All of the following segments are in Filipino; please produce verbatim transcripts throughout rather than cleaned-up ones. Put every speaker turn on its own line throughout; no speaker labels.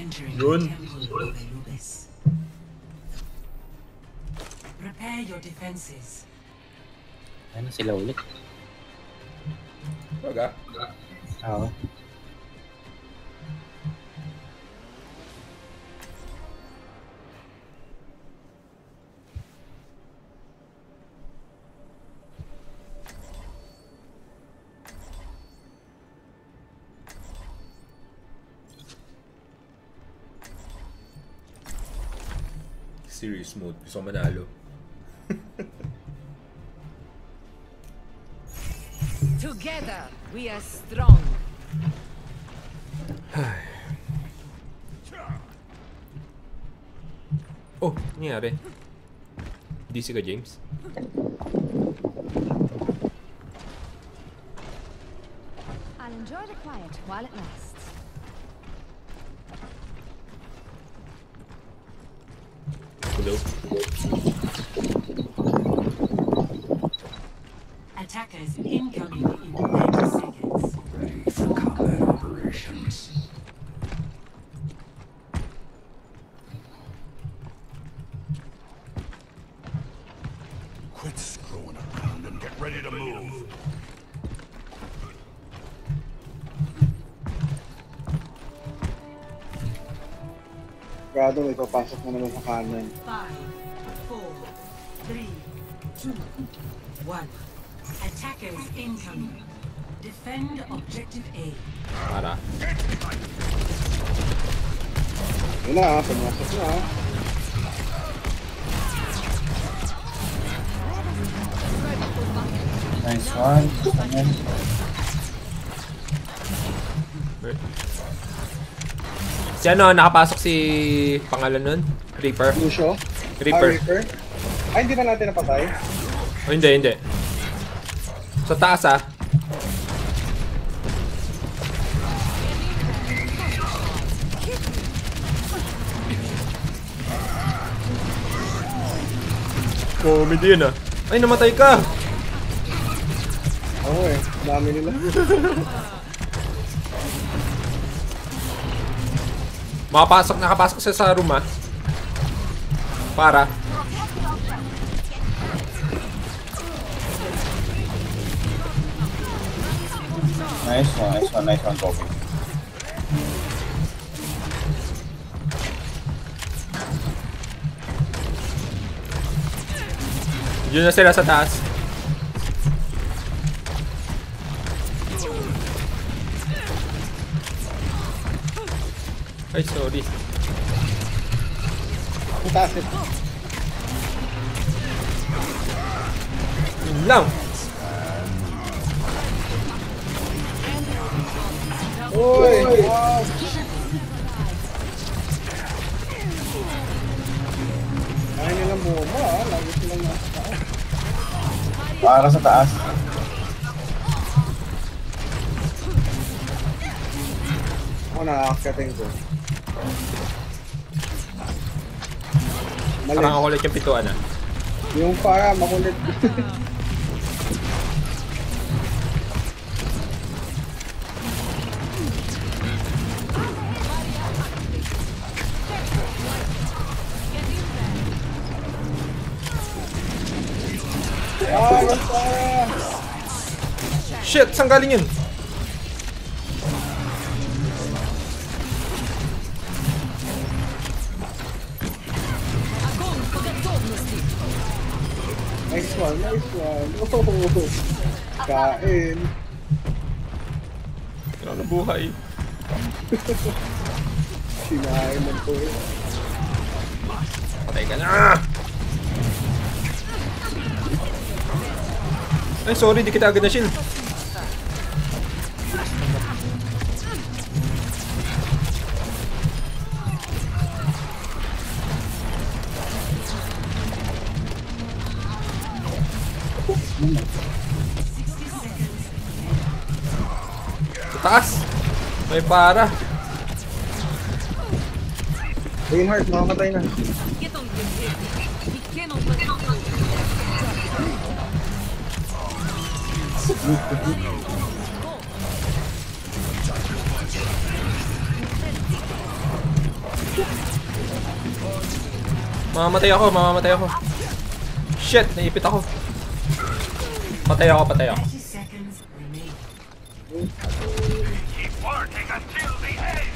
Yun.
Prepare your defenses.
Ano sila ulit?
Baga?
Oo.
Serious mode. Gusto ko manalo.
Together, we are strong.
Oh, nangyari. D C ka, James?
I'll enjoy the quiet while it lasts.
Hello?
Attackers incoming in thirty seconds.
Ready for combat operations. Quit screwing around and get ready to move.
Gado, may papasok na naman sa kanan.
Five, four, three, two, one. Attackers incoming. Defend objective A.
Para.
Yun na, pumasok na.
Nice one.
Si ano, nakapasok si pangalan nun? Reaper.
Lucio?
Reaper.
Ah, Reaper? Ay, hindi na natin napatay.
Oh, hindi, hindi. Sa taas ah. Oh, mid yun ah. Ay, namatay ka!
Oo eh, dami nila.
Makapasok, nakapasok siya sa room ah. Para.
Nice one, nice one, nice one, Kobe.
Yun na sila sa taas. Ay, sorry.
Ang taas eh.
Yun lang.
Uy! Wow! Kaya nilang bomba ah, lagi silang nasa taas.
Para sa taas.
Ako nakakakating ko. Mali.
Parang ako ulit yung pituan ah.
Yung para makulit. Ah, yung para!
Shit! Saan galing yun?
Nice one, nice one. Oh, kain.
Ano na buhay?
Sinain ng ko eh.
Patay ka na! Ay, sorry, di kita agad na shield. Sa taas! May para!
Reinhardt, makakatay na.
Get on with it. We cannot let it go.
Mamamatay ako, mamamatay ako. Shit, naipit ako. Patay ako, patay ako.
thirty seconds remaining.
Keep working until the end.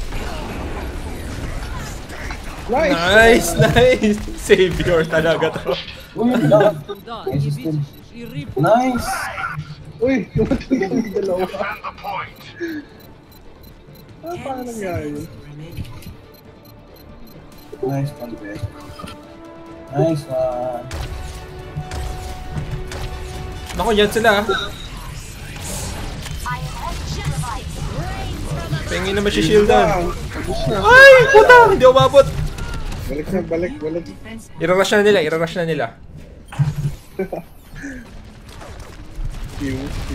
Nice!
Nice, nice. Savior talaga to.
Uy, love. Nice still. Nice!
Uy, tumatay kami dalawa.
Defend the point.
Ah, paano
ten
nangyari yun?
seconds remaining.
Nice one, Beth. Nice one.
Naku, yan sila. Pengi naman si Shieldan.
Tapos na.
Ay, puta! Hindi umabot.
Balik na, balik, balik.
Defense
Irarush na nila, irarush na nila.
Q, Q.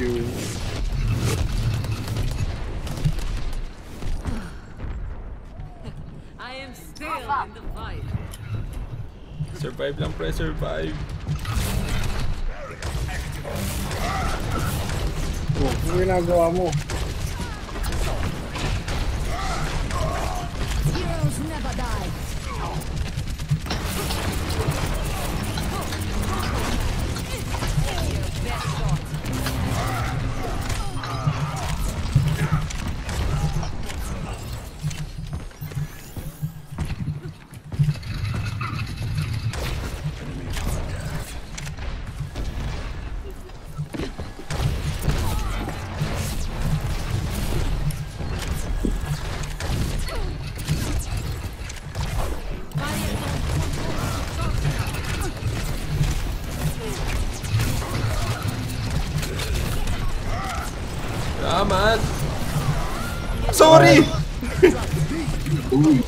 I am still in the fight.
Survive lang, pre, survive.
Oh, ano ginagawa mo?
Heroes never die.
Salamat. Sorry!
Uy.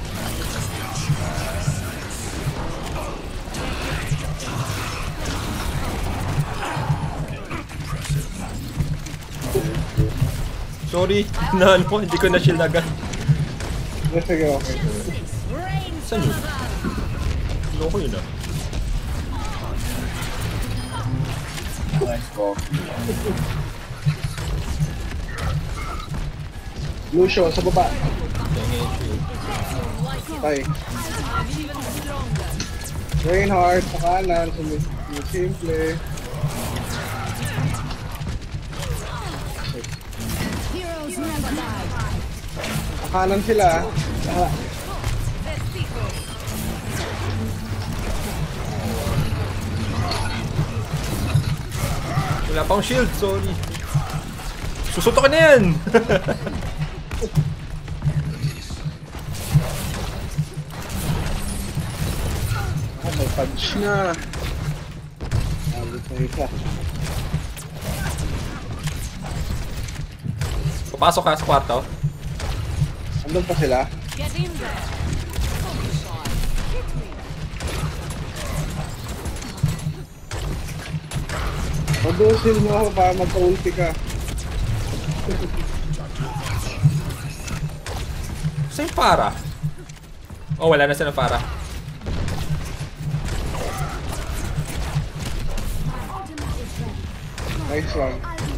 Sorry, na ano, hindi ko na shield agad.
Yes, sige, okay.
Saan yun? Loko yun ah.
Nice coffee.
Lucio, sa baba.
Tingin shield.
Tay. Reinhardt, sa kanan, sumi- simple.
Heroes never die.
Sa kanan sila. Ah,
Wala pang shield, sorry. Susutok na yan!
ah, may punch na. Abot na isa.
Papasok ka sa kwarto.
Andun pa sila?
get in there.
Madusil mo ako para magka-ulti ka.
Saan yung para? Oh, wala na silang para.
Nice one.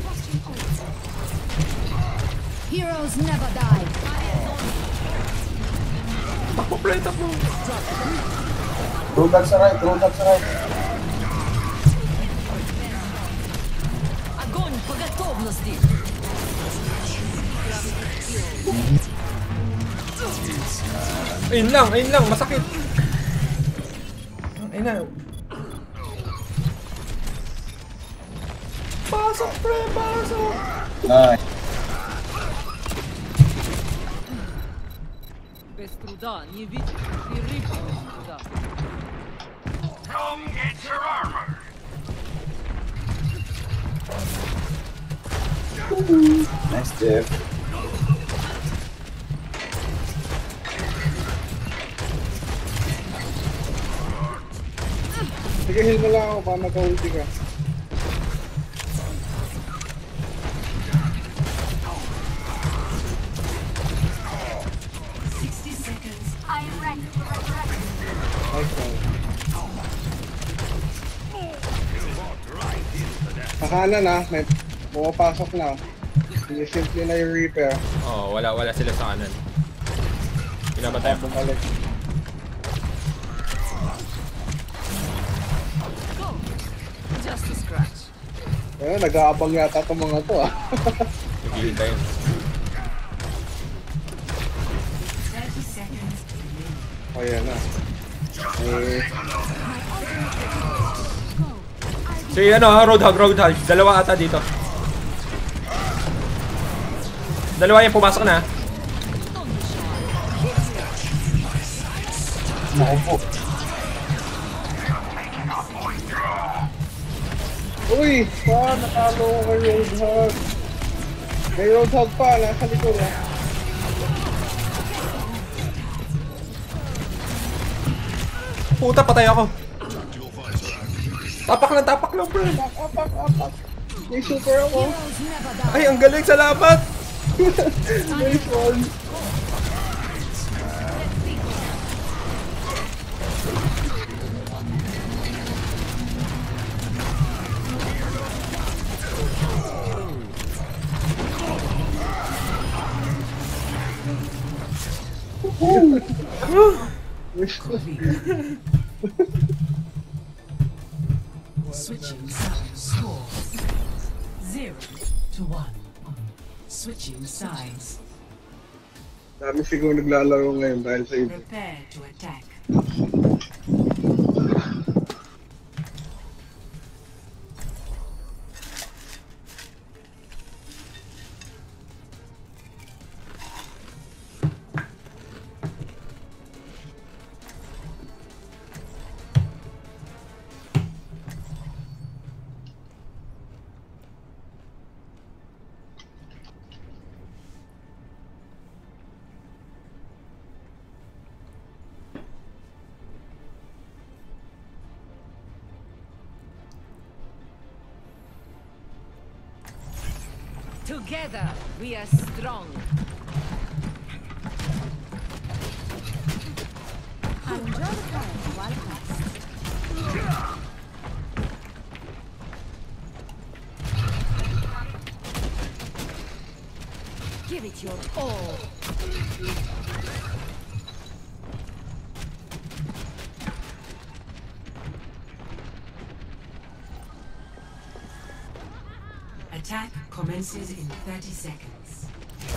Heroes never die.
Takbo, pre, takbo.
Roll back sa right, roll back sa right.
Огонь по готовности.
Ayun lang, ayun lang, masakit. Ayun na. Pasok, pre, pasok.
Nice.
Без труда не видишь и рыбу без труда.
Come get your armor.
Nice diff.
Sige, heal mo lang ako para magka-ulti ka.
sixty seconds.
Nice one. Sa kanan ah, may pumapasok na. Hindi simple na yung repair.
Oh, wala, wala sila sa kanan. Namatay ako.
Bumalik.
Just a scratch.
Eh, nag-aabang yata itong mga to ah.
Naghihintay.
thirty seconds remaining.
O yan na. Eh,
Si ano, Roadhog, Roadhog. Dalawa ata dito. Dalawa yung pumasok na.
naku po. Uy! Pa, natalo ko kay Roadhog. May Roadhog pa, nasa likod ah.
Puta, patay ako. Tapak lang, tapak lang, bro.
Apak, apak, apak. May super ako.
Heroes never die.
Ay, ang galing, salamat.
Nice one.
Switching sides. Score zero to one. Switching sides.
Dami siguro naglalaro ngayon dahil sa iba.
Prepare to attack.
Together, we are strong.
I'll enjoy the quiet while it lasts.
Give it your all.
Attack commences in thirty seconds.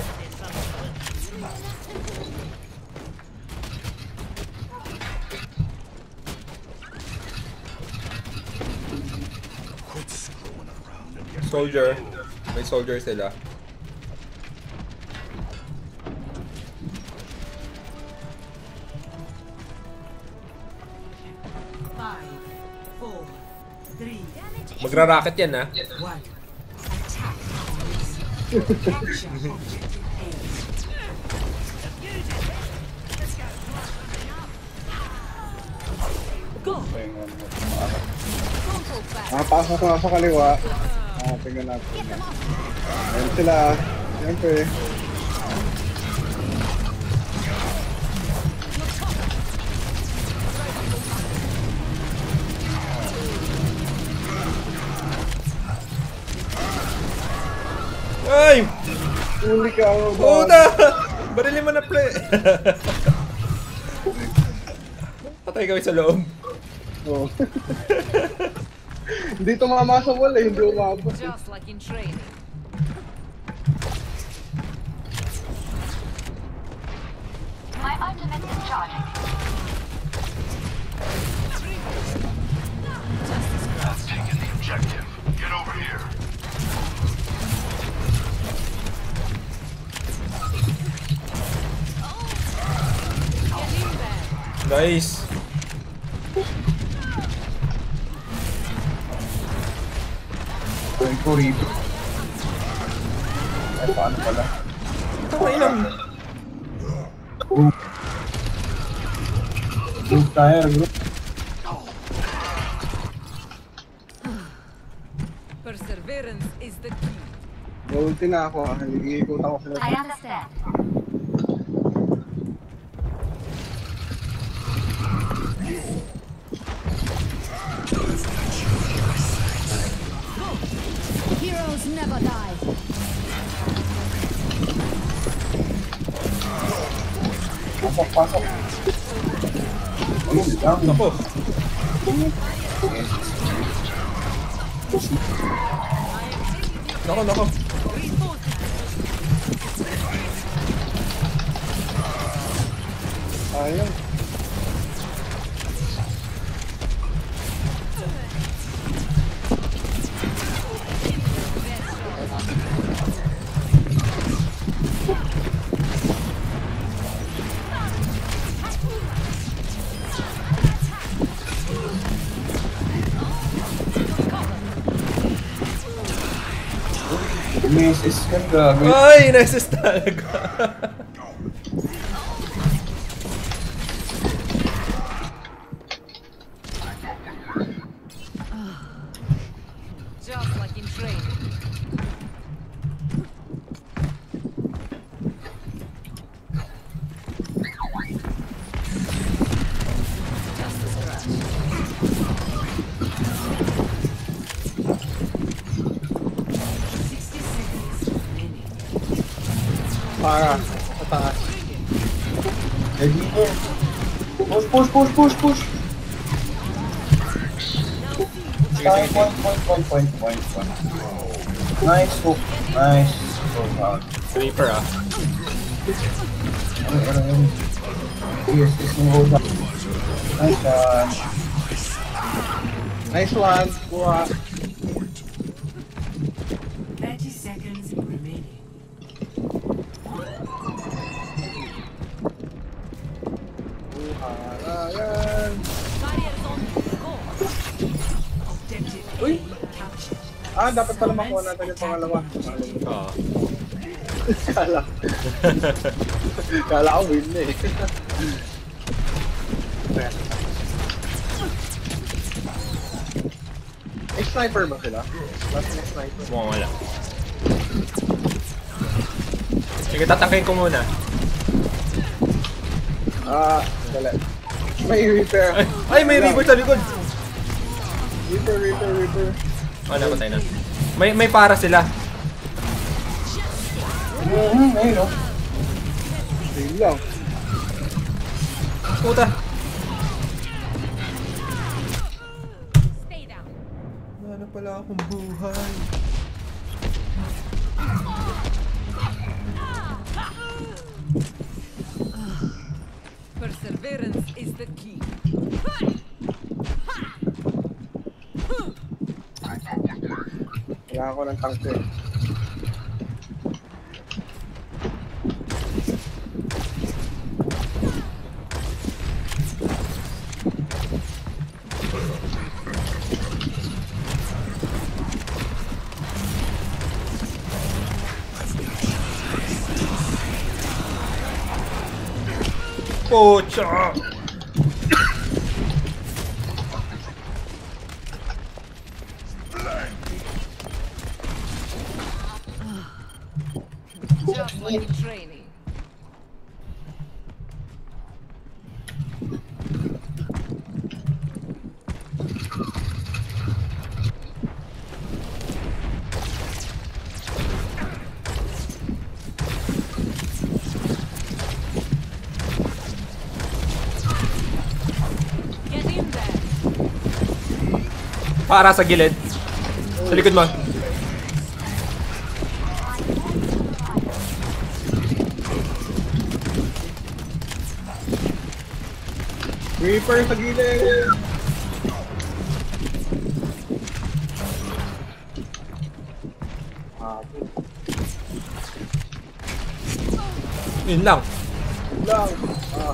Soldier. May soldier sila.
Five, four, three,
Magra-rocket yan, ha?
one. Attack commences. Capture objective A.
Ah, pasok na sa kaliwa. Ah, tingnan natin. Ayan sila. Siyempre.
Ay!
Uli ka, Roadhog.
Puta! Barilin mo na, pre. Patay kami sa loob.
Oh. Hindi tumama sa wall eh, hindi umabot.
Just like in training.
My ultimate is charging.
I've taken the objective. Get over here.
Nice.
Going ko rito. Ay, paano pala?
Tama ilang.
Group tayo, group.
Perseverance is the key.
Ulti na ako, ah. Nag-iikot ako sila.
I understand. Heroes never die.
Apak, pasok. Ayun lang.
Ako. Nako, nako.
Ayun. Misis ka gabi.
Ay, naisis talaga.
Just like in training. Just a scratch. Sixty seconds remaining.
Para. Pataas. Ready mo. Push, push, push, push, push. Point, point, point, point, point, point, point. Nice hook. Nice. So hard.
Creeper ah.
Ano, ano, ano. Yes, this will hold up. Nice one. Nice one. Kuha.
Thirty seconds remaining.
Kuha. Ayan.
Barriers on. Go. Objective
Uy.
captured.
Ah, dapat pala makuha natin yung pangalawa.
Oo.
Kala. Kala ko win na eh. May sniper ba sila? Last na sniper.
Mukhang wala. Sige, tatangkain ko muna.
Ah, dala. May repair.
Ay, ay may reaper sa likod.
Reaper, reaper, reaper.
Oh, napatay na. May may para sila.
Mhm, ayun o. Ayun lang.
Puta.
Stay down.
Wala na pala akong buhay.
Perseverance is the key.
Kailangan ko ng tank eh.
Pocha!
Just like in training. Get in there.
Para sa gilid. Sa likod mo.
Reaper sa gilid! Ah,
Yun lang.
lang. Ah.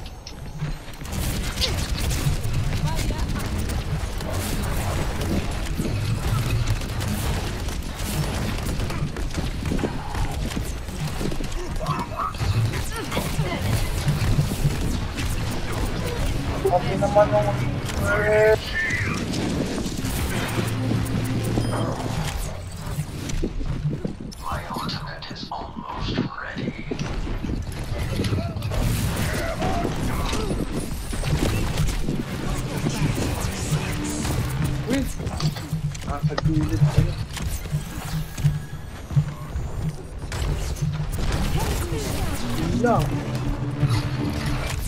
Okay naman yung Reaper.
My ultimate is almost ready.
Uy! Ah, sa gilid. Ano? Yun lang.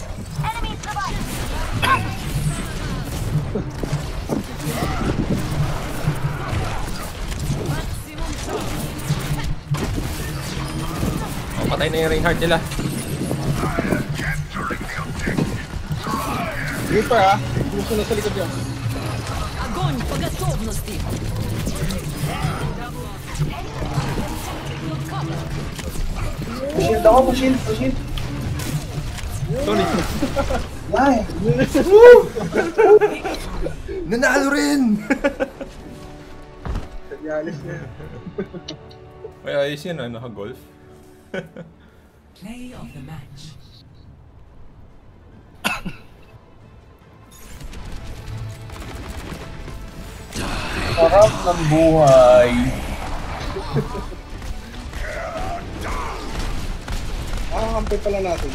Patay na yung Reinhardt nila.
Reaper ha. Gusto na sa likod yun.
Огонь по готовности!
Shield ako, shield, shield.
Sorry.
Ay,
Nanalo rin!
Sanyalis na yun.
Ay, ayos yun ah, naka-golf.
Play of the match.
sarap ng buhay.
Ah, kampi pala natin.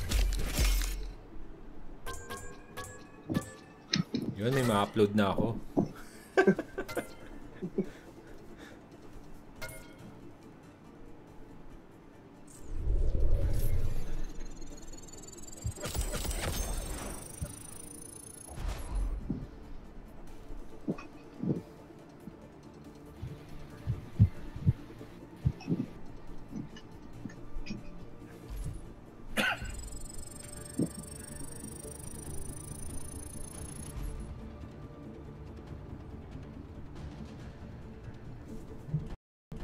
Yun, may ma-upload na ako.